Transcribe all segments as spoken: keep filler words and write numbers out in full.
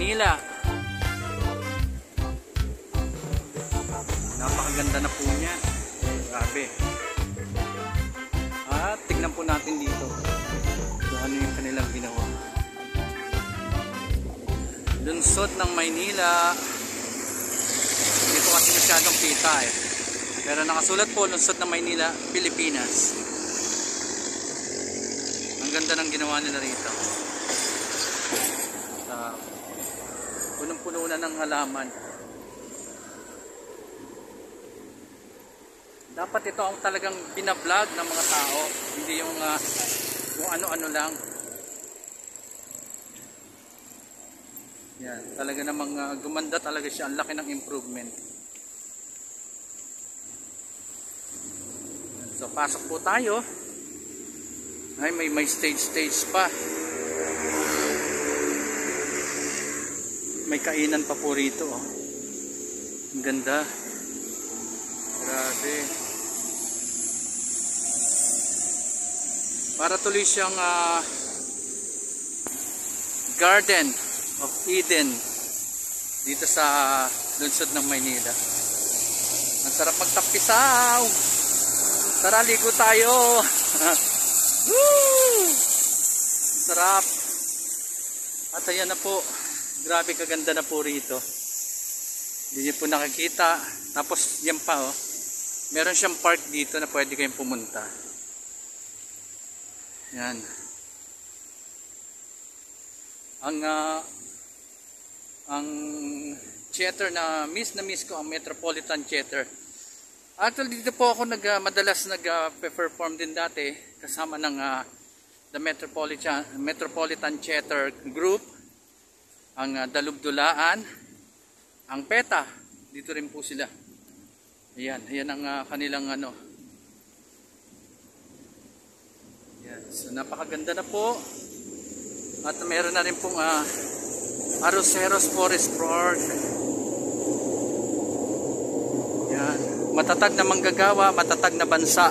Maynila. Napakaganda na po niya. Grabe. At tignan po natin dito kung ano yung kanilang ginawa. Lungsod ng Maynila. Hindi po kasi masyadong kita eh. Pero nakasulat po, Lungsod ng Maynila, Pilipinas. Ang ganda ng ginawa nila rito. Uh, punong-puno na ng halaman. Dapat ito ang talagang binablog ng mga tao. Hindi yung uh, kung ano-ano lang. Yan, talaga namang uh, gumanda talaga siya. Ang laki ng improvement. So pasok po tayo. Ay, may may stage stage pa. May kainan pa po rito oh. Ang ganda. Grabe. Para tuloy siyang uh, Garden of Eden dito sa lungsod ng Maynila. Ang sarap magtampisaw. Tara, ligo tayo. Woo! Sarap. At ayan na po. Grabe kaganda na po rito. Hindi niyo po nakikita. Tapos yan pa oh. Meron siyang park dito na pwede kayong pumunta. Yan. Ang uh, ang theater na miss na miss ko ang Metropolitan Theater. Actually dito po ako nag uh, madalas nag-perform uh, din dati kasama ng uh, the Metropolitan Metropolitan Theater Group, ang uh, Dalubdulaan, ang PETA, dito rin po sila. Ayan, ayan ang uh, kanilang ano. Ayan, so napakaganda na po. At meron na rin pong uh, Arroceros Forest Park. Ayan. Matatag na manggagawa, matatag na bansa.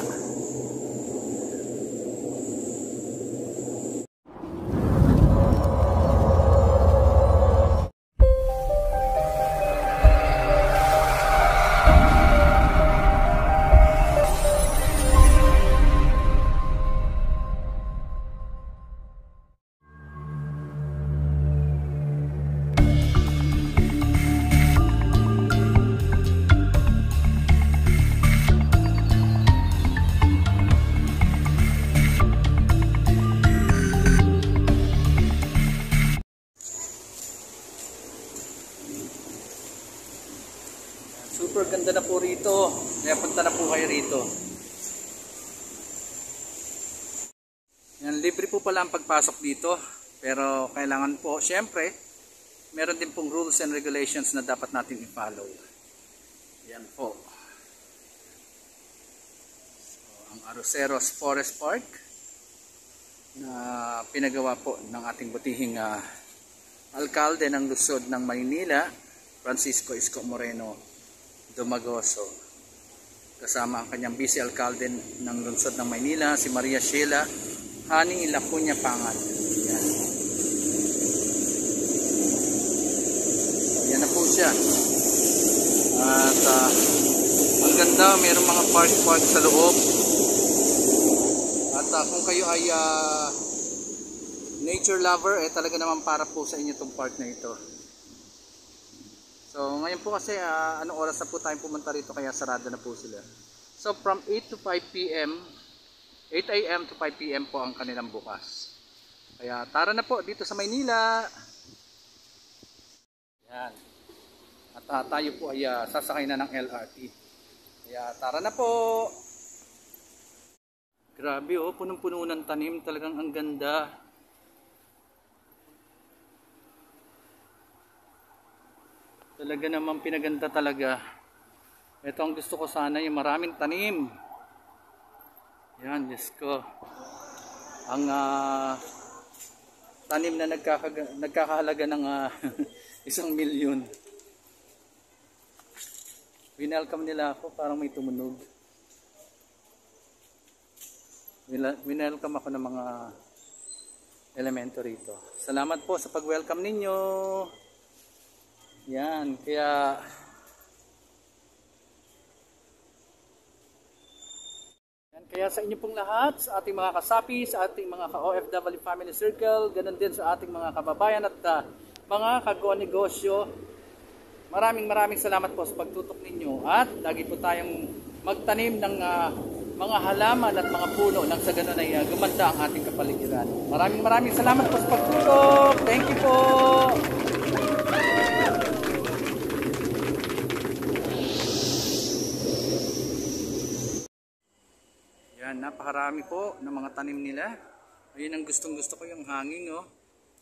Super ganda na po rito. Kaya punta na po kayo rito. Yan, libre po pala ang pagpasok dito. Pero kailangan po, syempre, meron din pong rules and regulations na dapat natin i-follow. Yan po. So, ang Arroceros Forest Park na pinagawa po ng ating butihing uh, alkalde ng lungsod ng Maynila, Francisco Isko Moreno Dumagoso, kasama ang kanyang vice alkalde ng lungsod ng Maynila, si Maria Sheila Hani Lacuña Pangan. Yan. Yan na po siya. At uh, ang ganda, mayroong mga park-park sa loob. At uh, kung kayo ay uh, nature lover, eh talaga naman para po sa inyo itong park na ito. So ngayon po kasi uh, anong oras na po tayong pumunta rito, kaya sarado na po sila. So from eight to five P M eight A M to five P M po ang kanilang bukas. Kaya tara na po dito sa Maynila. Yan. At uh, tayo po ay uh, sasakay na ng L R T. Kaya tara na po. Grabe oh, punong-puno ng tanim, talagang ang ganda. Talaga naman pinaganda talaga. Ito ang gusto ko sana, yung maraming tanim. Yan, Diyos ko. Ang uh, tanim na nagkakahalaga ng uh, isang milyon. Winelcome nila ako, parang may tumunog. Winelcome ako ng mga elemento rito. Salamat po sa pag-welcome ninyo. Yan, kaya yan, kaya sa inyo pong lahat, sa ating mga kasapi, sa ating mga ka-O F W Family Circle, ganun din sa ating mga kababayan at uh, mga kagwa-negosyo, maraming maraming salamat po sa pagtutok ninyo at lagi po tayong magtanim ng uh, mga halaman at mga puno nang sa ganun ay uh, gumanda ang ating kapaligiran. Maraming maraming salamat po sa pagtutok. Thank you po. Yan, napakarami po ng mga tanim nila. Ayun ang gustong gusto ko, yung hanging, oh.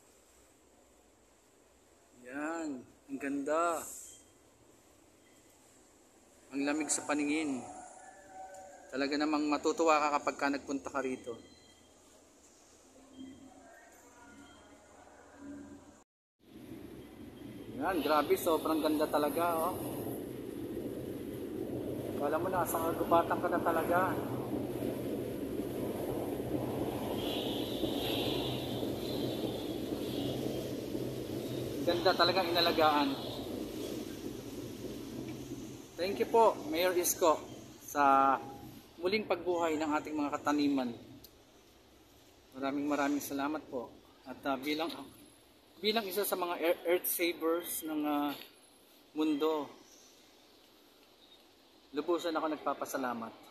Yan, ang ganda. Ang lamig sa paningin. Talaga namang matutuwa ka kapag ka nagpunta ka rito. Yan, grabe, sobrang ganda talaga, oh. Kala mo na, sa kagubatan ka na talaga. Ganda talagang inalagaan. Thank you po, Mayor Isko, sa muling pagbuhay ng ating mga kataniman. Maraming maraming salamat po. At uh, bilang bilang isa sa mga earth savers ng uh, mundo, lubusan ako nagpapasalamat.